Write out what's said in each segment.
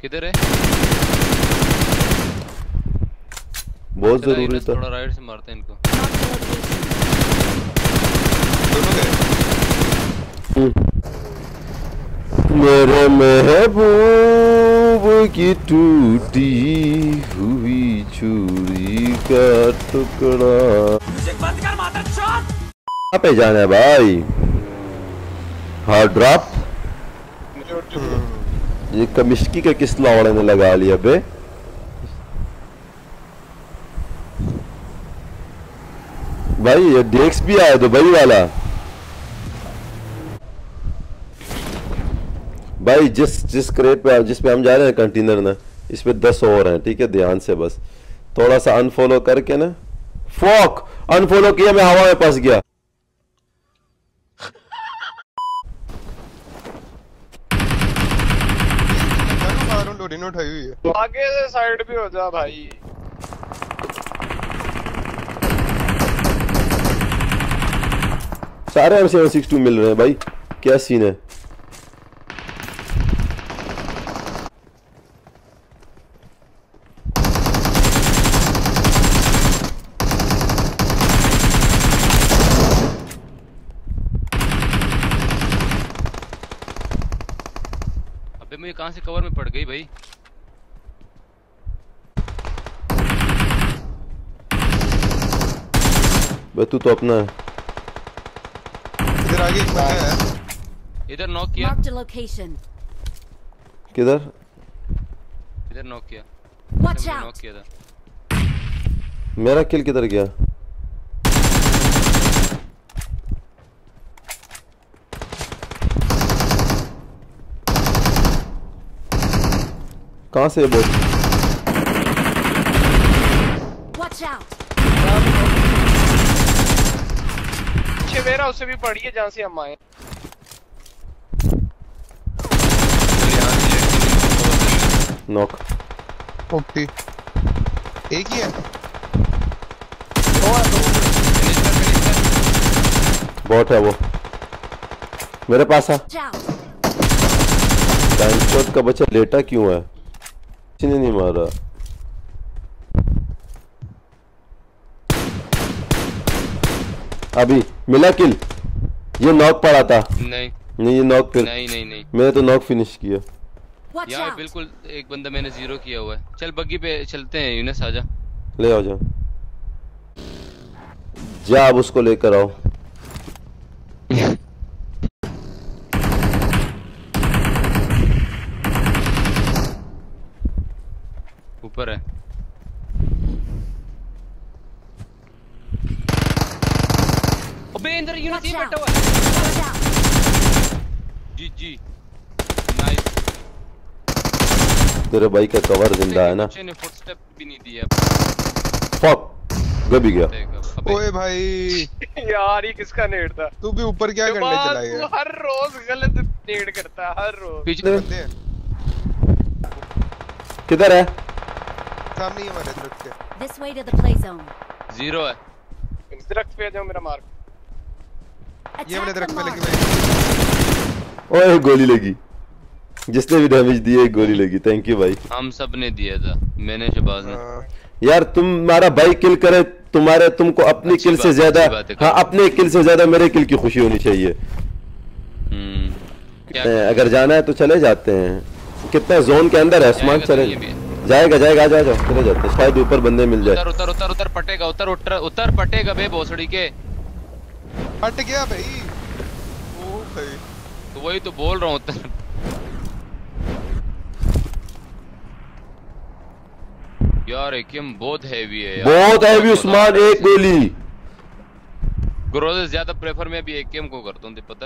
किधर है? बहुत जरूरी था। थोड़ा राइट से मारते हैं इनको। मेरे महबूब की टूटी हुई चूड़ी का टुकड़ा। कहाँ पे जाना है भाई? Hard drop. ये कमिश्की का किस लौड़े ने लगा लिया बे? भाई ये डेक्स भी आया दुबई वाला। भाई जिस क्रेट पे जिस पे हम जा रहे हैं कंटेनर ना, इस पे 10 और हैं। ठीक है, ध्यान से बस थोड़ा सा अनफॉलो करके ना। फॉक अनफॉलो किया, मैं हवा में फंस गया। उठाई हुई है। आगे से साइड भी हो जा भाई। सारे M762 मिल रहे हैं भाई, क्या सीन है? अबे मुझे कहां से कवर में पड़ गई भाई? बे तू तो अपना है। इधर आगे एक बंदा है। इधर नॉक किया। किधर? इधर नॉक किया। नॉक किया था। मेरा किल किधर गया? कहां से बोल? मेरा उससे भी पड़ी है जहां से हम आए। नॉक। ओके एक ही है। बॉट है वो। मेरे पास आ। टाइमशॉट का बच्चा लेटा क्यों है? किसी ने नहीं मारा। अभी मिला किल। ये नॉक पड़ा था। नहीं ये नॉक फिर। नहीं मैंने तो नॉक फिनिश किया। यार बिल्कुल एक बंदा मैंने जीरो किया हुआ है। चल बग्गी पे चलते हैं, यूनस आजा। ले आओ जा। जा अब उसको लेकर आओ। ऊपर है। अबे अंदर यूनिट ही बैठा हुआ है। जी जी नाइस। तेरे भाई का कवर जिंदा है ना? ने फुटस्टेप भी नहीं दिया। फक गबी गया। ओए भाई यार ये किसका नेट था? तू भी ऊपर क्या करने चला गया? तू हर रोज गलत नेट करता है हर रोज। पीछे बंदे हैं। किधर है? सामने ही हमारे दरख्त के। This way to the play zone. Zero है। इस दरख्त पे जाओ मेरा मार्क। ये वाले दरख्त पे लगी भाई। ओए गोली लगी। जिसने भी डैमेज दिया एक गोली लगी। थैंक यू भाई। हम सब ने दिया था, मैंने शबाज ने। यार तुम्हारा भाई किल करे, तुमको अपनी किल से ज्यादा, हाँ अपने किल से ज्यादा मेरे किल की खुशी होनी चाहिए। अगर जाना है तो चले जाते हैं। कितना जोन के अंदर है? स्मार्ट चले जाएगा जाएगा। आ जाओ चले जाते हैं। शायद ऊपर बंदे मिल जाए। उतर उतर उतर पटेगा। उतर पटेगा बे भोसड़ी के। हट गया भाई। ओ भाई तो वही तो बोल रहा हूँ। उतर यार एकेएम बहुत हैवी है यार। बहुत हैवी उस्मान। एक गोली। ग्रोज़ ज्यादा प्रेफर मैं भी एकेएम को करता हूँ, पता है।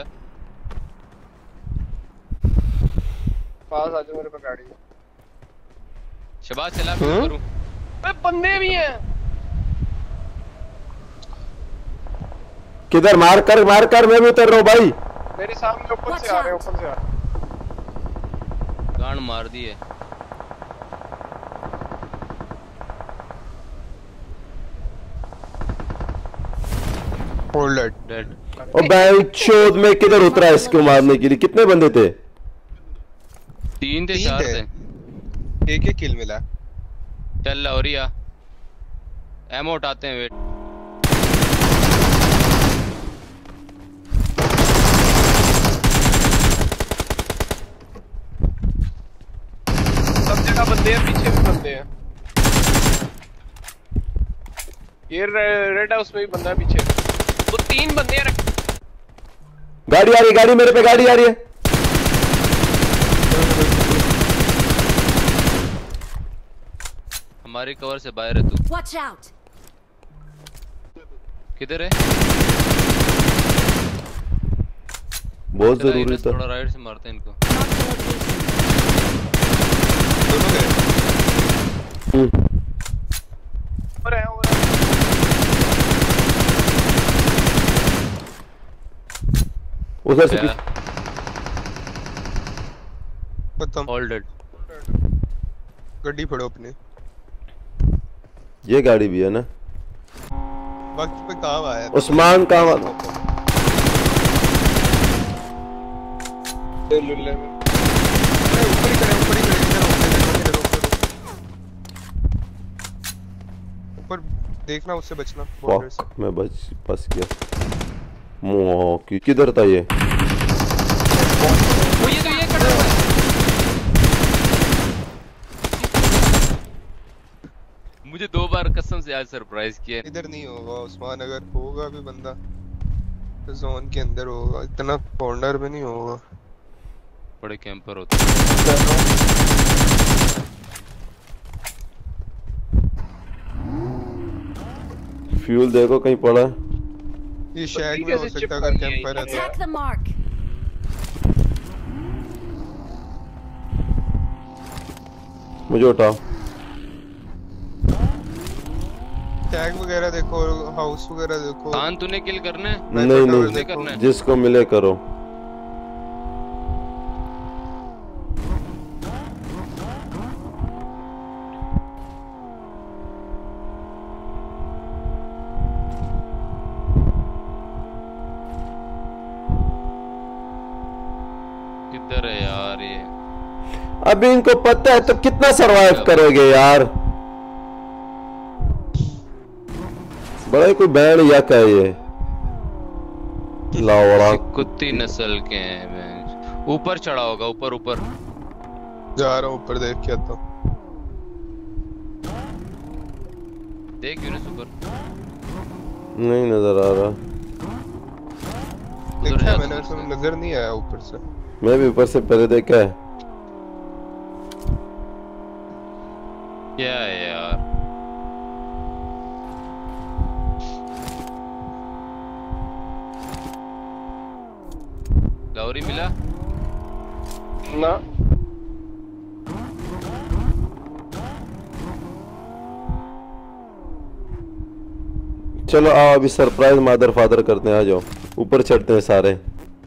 पास आ जाओ मेरे पे गाड़ी। शबाज चला करूं। अबे बंदे भी हैं। किधर? मार कर मैं भी उतर रहा हूँ भाई। मेरे सामने ऊपर से आ रहे हैं, ऊपर से आ रहे हैं। गांड मार दी है। Hold dead. और बैंक चोद में किधर उतरा इसको मारने के लिए? कितने बंदे थे? 3 थे 4 थे। एक किल मिला। चल लाहौरिया एमो उठाते हैं। वेट सब जगह बंदे हैं, पीछे भी बंदे हैं। ये रेड हाउस में भी बंदा है पीछे। वो 3 बंदे हैं। गाड़ी आ रही है, गाड़ी मेरे पे गाड़ी आ रही है। हमारे कवर से बाहर है तू। Watch out! किधर है? बहुत जरूरी था। थोड़ा राइट से मारते हैं इनको। दोनों गए। उधर से खत्म। All dead. गड्डी फड़ो अपनी। ये गाड़ी भी है ना। वक्त पे काम आया। उस्मान काम लुल्ले में। ऊपर ही खड़े। ऊपर देखना, उससे बचना। बॉर्डर से। मैं बच गया। मुंह किधर था ये? वो ये तो ये खड़ा हुआ है। मुझे 2 बार कसम से आज सरप्राइज किया। इधर नहीं होगा उस्मान, अगर होगा भी बंदा तो जोन के अंदर होगा, इतना कॉर्नर में नहीं होगा। बड़े कैंपर होते हैं। फ्यूल देखो कहीं पड़ा है। ये शैक में हो सकता है अगर कैंपर है तो। Attack the mark! मुझे उठाओ। टैग वगैरह देखो, हाउस वगैरह देखो। खान तूने किल करना है? नहीं करना है। जिसको मिले करो। किधर है यार ये? अभी इनको पता है तो कितना सरवाइव करोगे यार। बड़ा ही कोई बैंड या क्या ये लावड़ा कुत्ती नस्ल के हैं। ऊपर चढ़ा होगा, ऊपर ऊपर जा रहा हूँ, ऊपर देख के आता हूँ। देख यूनुस ऊपर। नहीं नजर आ रहा। देखा है मैंने, उसमें नजर नहीं आया ऊपर से। मैं भी ऊपर से पहले देखा है। क्या है यार? लाहौरी मिला ना। चलो आओ अभी सरप्राइज मदर फादर करते हैं। आ जाओ ऊपर चढ़ते हैं सारे।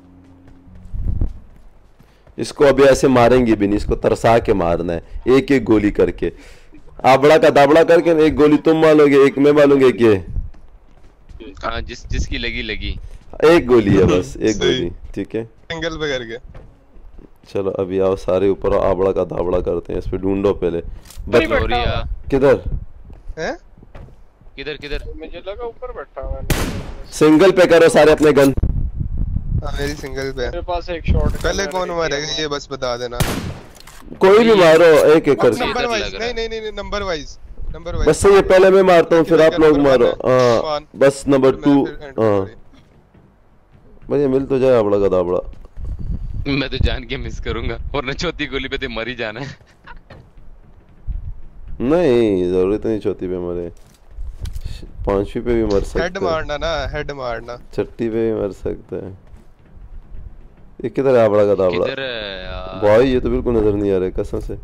इसको अभी ऐसे मारेंगे भी नहीं, इसको तरसा के मारना है, एक एक गोली करके, आबड़ा का दाबड़ा करके। एक गोली तुम मारोगे, एक मैं मारूंगा, एक ये। हाँ, जिसकी लगी एक गोली है बस, एक गोली। ठीक है, एंगल पे करके। चलो अभी आओ सारे ऊपर, आबड़ा का दाबड़ा करते हैं। इस पे ढूंढो पहले। किधर हैं? किधर? मुझे लगा ऊपर बैठा हुआ है। सिंगल पे करो सारे अपने गन। मेरी सिंगल पे है। मेरे पास एक शॉट। पहले कौन मारेगा ये बस बता देना। कोई भी मारो, एक एक करके। Number wise. नहीं नंबर वाइज। बस ये पहले मैं मारता हूँ, फिर आप लोग मारो। हाँ बस नंबर 2। हाँ भैया मिल तो जाए आबड़ा का दाबड़ा। मैं तो जान के मिस करूंगा, और न चौथी गोली पे तो मर ही जाना है। नहीं जरूरत नहीं चौथी पे मरे, 5वीं पे भी मर सकते हैं। हेड मारना ना, हेड मारना। छठी पे भी मर सकते हैं। ये किधर है आबड़ा का दाबड़ा? किधर है यार भाई? ये तो बिल्कुल नजर नहीं आ रहा कसम से।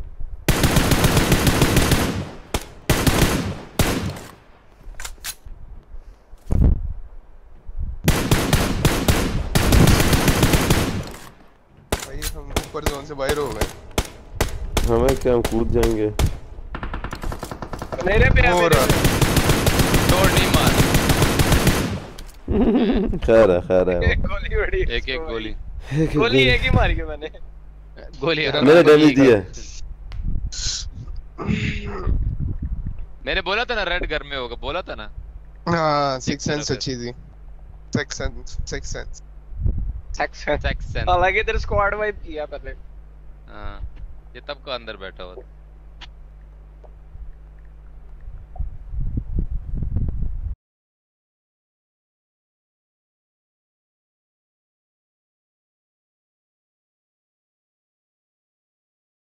भाई हम ऊपर जोन से बाहर हो गए। हमें क्या, हम कूद जाएंगे। मेरे पे तोड़ नहीं मार। खैर है। एक गोली बड़ी। एक गोली गोली एक ही मारी है मैंने। गोली मैंने डैमेज दिया है। मैंने बोला था ना रेड घर में होगा, बोला था ना। हाँ सिक्स सेंस अच्छी थी। सिक्स सेंस सेक्शन हालांकि तेरे स्क्वाड वाइप किया पहले। हाँ ये तब का अंदर बैठा हुआ था।